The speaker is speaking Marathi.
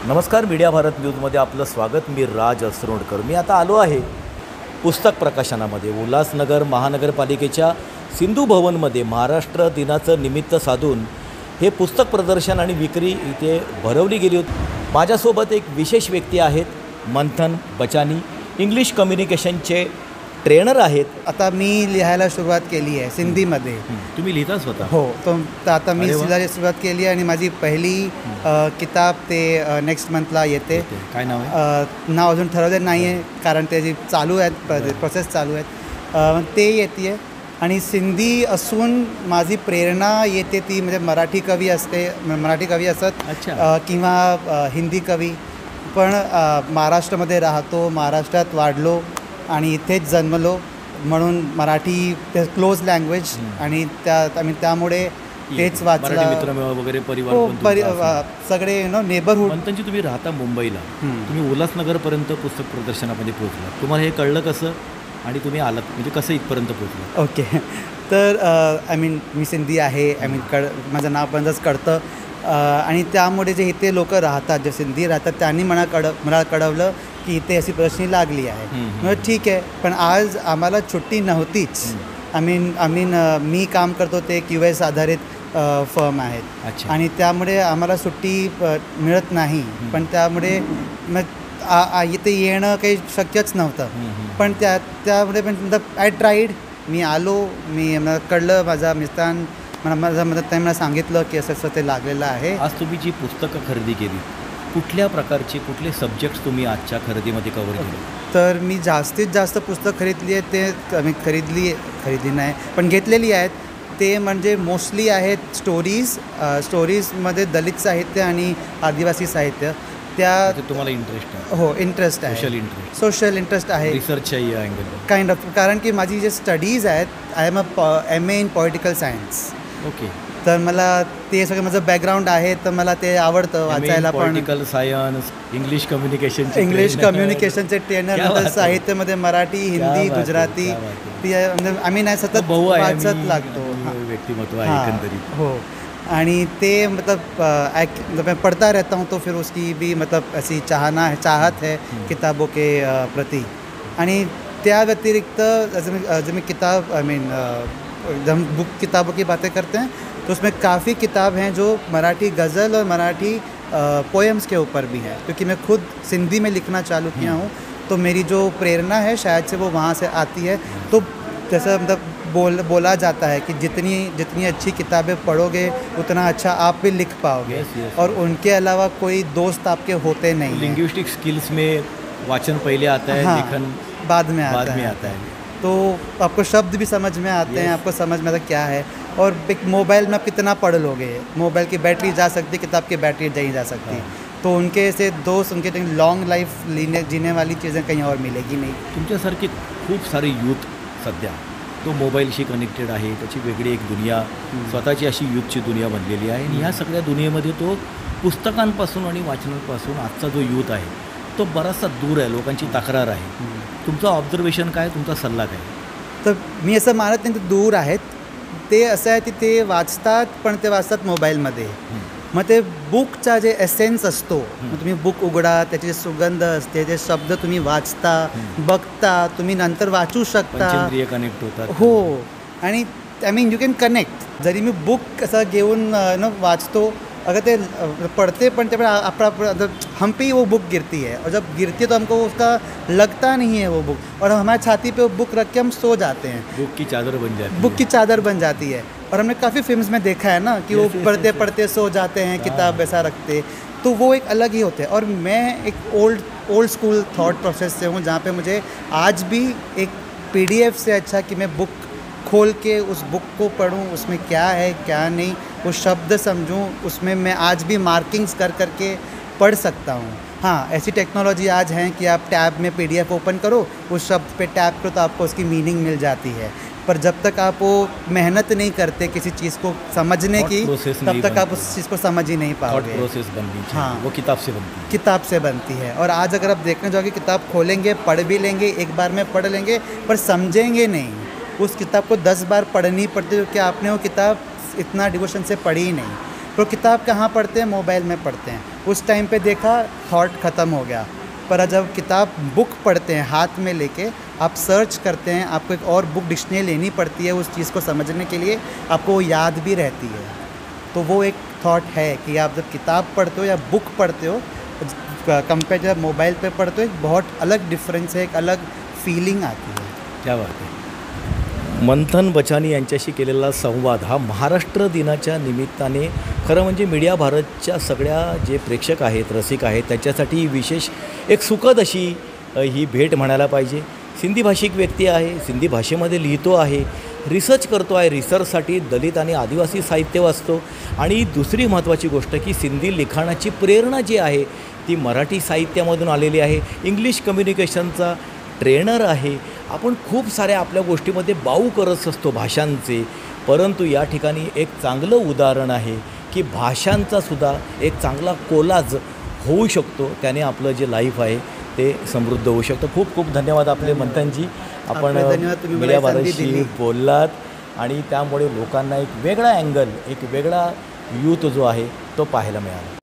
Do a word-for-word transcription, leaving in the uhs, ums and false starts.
नमस्कार, मीडिया भारत न्यूजमध्ये आपलं स्वागत. मी राज असरोडकर. मी आता आलो आहे पुस्तक प्रकाशनामध्ये. उल्हासनगर महानगरपालिकेच्या सिंधू भवनमध्ये महाराष्ट्र दिनाचं निमित्त साधून हे पुस्तक प्रदर्शन आणि विक्री इथे भरवली गेली होती. माझ्यासोबत एक विशेष व्यक्ती आहेत, मंथन बचानी, इंग्लिश कम्युनिकेशनचे ट्रेनर आहेत. आता मी लिहायला सुरुवात केली आहे सिंधीमध्ये. तुम्ही लिहिता स्वतः? हो, तो आता मी लिहायला सुरुवात केली आहे आणि माझी पहिली अ, किताब ते नेक्स्ट मंथला येते. काय नाव आहे? अ, नाव अजून ठरवलं नाही आहे कारण त्याची चालू आहेत, प्रोसेस चालू आहेत. अ, ते येते आहे आणि सिंधी असून माझी प्रेरणा येते ती म्हणजे मराठी कवी असते, मराठी कवी असत अच्छा. किंवा अ, हिंदी कवी. पण अ, महाराष्ट्रामध्ये राहतो, महाराष्ट्रात वाढलो आणि इथेच जन्मलो म्हणून मराठी ते क्लोज लँग्वेज आणि त्या मी त्यामुळे तेच वाचलं. मित्र वगैरे परिवार हो, पण परि तुमचा असेल? सगळे यु नो नेबरहुड. मंथनजी, तुम्ही राहता मुंबईला, हम्म. तुम्ही उल्हासनगरपर्यंत पुस्तक प्रदर्शनामध्ये पोहोचला. तुम्हाला हे कळलं कसं आणि तुम्ही आलात म्हणजे कसं इथपर्यंत पोहोचला? ओके. तर आय मीन मी सिंधी आहे, आय मीन कळ माझं नाव पर्यंतच कळतं. अ, आणि त्यामुळे जे इथे लोक राहतात, जे सिंधी राहतात, त्यांनी मला कळ मला कळवलं की इथे अशी प्रदर्शनी लागली आहे. म्हणजे ठीक आहे, पण आज आम्हाला सुट्टी नव्हतीच. आय मीन आय मीन मी काम करतो ते क्यू एस आधारित फर्म आहेत. अच्छा. आणि त्यामुळे आम्हाला सुट्टी अ, मिळत नाही. पण त्यामुळे मग आ- आ- इथे येणं काही शक्यच नव्हतं. पण त्या त्यामुळे पण आय ट्राईड. मी आलो, मी मला कळलं, माझा मित्रां मला माझा मदत त्यांनी मला सांगितलं की असं असं ते लागलेलं आहे. आज तुम्ही जी पुस्तकं खरेदी केली, कुठल्या प्रकारचे कुठले सब्जेक्ट्स तुम्ही आजच्या खरेदीमध्ये कव्हर केले? तर मी जास्तीत जास्त पुस्तक खरीदली आहे ते मी खरीदली खरेदी नाही पण घेतलेली आहेत. ते म्हणजे मोस्टली आहेत स्टोरीज. स्टोरीजमध्ये दलित साहित्य आणि आदिवासी साहित्य. त्या तुम्हाला इंटरेस्ट आहे? हो, इंटरेस्ट आहे. सोशल इंटरेस्ट, सोशल इंटरेस्ट आहे. रिसर्चच्या या अँगल? Kind of. कारण की माझी जे स्टडीज आहेत, I am a M A in political science. Okay. तर मला ते सगळं माझं बॅकग्राऊंड आहे, तर मला ते आवडतं वाचायला. पण political science, English communication, English कम्युनिकेशनचे ट्रेनर, नंतर साहित्यामध्ये मराठी, हिंदी, गुजराती, ती आय मीन सतत वाचत लागतो. व्यक्तिमत्व आहे एकंदरीत. हो. आणि ते मतलब एक मैं पढ़ता रहता हूँ तो फिर उसकी भी मतलब ऐसी चाहना है, चाहत है किताबों के अ, प्रति. आणि त्या व्यतिरिक्त जैसे मैं जब मैं किताब आई मीन जब हम बुक किताबों की बातें करते हैं तो उसमें काफ़ी किताब हैं जो मराठी गज़ल और मराठी पोएम्स के ऊपर भी है. क्योंकि मैं खुद सिंधी में लिखना चालू किया हूँ, तो मेरी जो प्रेरणा है शायद से वो वहाँ से आती है. तो जैसा मतलब बोल बोला जाता है कि जितनी जितनी अच्छी किताबें पढ़ोगे उतना अच्छा आप भी लिख पाओगे. yes, yes, और उनके अलावा कोई दोस्त आपके होते नहीं हैं. लिंग्विस्टिक स्किल्स में वाचन पहले आता है, हाँ, लेखन बाद में आता बाद में है. आता है. तो आपको शब्द भी समझ में आते yes. हैं, आपको समझ में आता क्या है. और एक मोबाइल में आप कितना पढ़ लोगे, मोबाइल की बैटरी जा सकती, किताब की बैटरी नहीं जा सकती. तो उनके से दोस्त, उनके लॉन्ग लाइफ जीने जीने वाली चीज़ें कहीं और मिलेगी नहीं. तुमच्यासारखी खूप सारे यूथ सध्या तो मोबाईलशी कनेक्टेड आहे, त्याची वेगळी एक दुनिया, स्वतःची अशी यूथची दुनिया बनलेली आहे. आणि ह्या सगळ्या दुनियेमध्ये तो पुस्तकांपासून आणि वाचनापासून आजचा जो यूथ आहे तो बराचसा दूर आहे. लोकांची तक्रार आहे. तुमचं ऑब्झर्वेशन काय, तुमचा सल्ला काय? तर मी असं मानत नाही ते दूर आहेत. ते असं आहे की ते वाचतात, पण ते वाचतात मोबाईलमध्ये. मग ते बुकचा जे एसेन्स असतो, मग तुम्ही बुक उघडा, त्याची जे सुगंध असते, ते शब्द तुम्ही वाचता, बघता, तुम्ही नंतर वाचू शकता. पंचेंद्रिय कनेक्ट होतात. हो. आणि I mean you can connect. जरी मी बुक असं घेऊन न वाचतो, अगर ते पढ़ते पढ़ते पर अपना हम पे ही वो बुक गिरती है, और जब गिरती है तो हमको उसका लगता नहीं है वो बुक, और हमारे छाती पे वो बुक रख के हम सो जाते हैं. बुक की चादर बन जाती है. बुक की चादर बन जाती है. और हमने काफ़ी फिल्म्स में देखा है ना कि वो पढ़ते पढ़ते सो जाते हैं, किताब ऐसा रखते. तो वो एक अलग ही होते हैं. और मैं एक old old school thought process से हूँ, जहाँ पे मुझे आज भी एक पीडीएफ से अच्छा कि मैं बुक खोल के उस बुक को पढूं, उसमें क्या है क्या नहीं, वो शब्द समझूं, उसमें मैं आज भी मार्किंग्स कर करके पढ़ सकता हूँ. हाँ, ऐसी टेक्नोलॉजी आज है कि आप टैब में पीडीएफ ओपन करो, उस शब्द पे टैप करो तो आपको उसकी मीनिंग मिल जाती है. पर जब तक आप वो मेहनत नहीं करते किसी चीज़ को समझने की, तब तक आप उस चीज़ को समझ ही नहीं पाओगे. प्रोसेस बननी चाहिए. हाँ, वो किताब से बनती है. किताब से बनती है. और आज अगर आप देखने जाओगे, किताब खोलेंगे, पढ़ भी लेंगे, एक बार में पढ़ लेंगे, पर समझेंगे नहीं. उस किताब को दस बार पढ़नी पड़ती है, क्योंकि आपने वो किताब इतना डिवोशन से पढ़ी ही नहीं. वो किताब कहाँ पढ़ते हैं, मोबाइल में पढ़ते हैं। उस टाइम पे देखा थॉट ख़त्म हो गया, पर जब किताब बुक पढ़ते हैं हाथ में लेके, आप सर्च करते हैं, आपको एक और बुक डिक्शनरी लेनी पड़ती है उस चीज़ को समझने के लिए, आपको वो याद भी रहती है। तो वो एक थॉट है कि आप जब किताब पढ़ते हो या बुक पढ़ते हो कंपेयर जब मोबाइल पे पढ़ते हो, एक बहुत अलग डिफरेंस है, एक अलग फीलिंग आती है। क्या बात आहे. मंथन बचानी यांच्याशी केलेला संवाद हा महाराष्ट्र दिनाच्या निमित्ताने खरं म्हणजे मीडिया भारतच्या सगळ्या जे प्रेक्षक आहेत, रसिक आहेत, त्याच्यासाठी विशेष एक सुखद अशी अ, ही भेट म्हणायला पाहिजे. सिंधी भाषिक व्यक्ती आहे, सिंधी भाषेमध्ये लिहितो आहे, रिसर्च करतो आहे, रिसर्चसाठी दलित आणि आदिवासी साहित्य वाचतो. आणि दुसरी महत्त्वाची गोष्ट की सिंधी लिखाणाची प्रेरणा जी आहे ती मराठी साहित्यामधून आलेली आहे. इंग्लिश कम्युनिकेशनचा ट्रेनर आहे. आपण खूप साऱ्या आपल्या गोष्टीमध्ये बाऊ करत असतो भाषांचे, परंतु या ठिकाणी एक चांगलं उदाहरण आहे की भाषांचासुद्धा एक चांगला कोलाज होऊ शकतो. त्याने आपलं जे लाईफ आहे ते समृद्ध होऊ शकतं. खूप खूप धन्यवाद आपले मंथनजी. आपण आपले धन्यवाद, तुम्ही मला मीडिया ही संधी भारतशी दिली. बोललात आणि त्यामुळे लोकांना एक वेगळा अँगल, एक वेगळा यूथ जो आहे तो पाहायला मिळाला.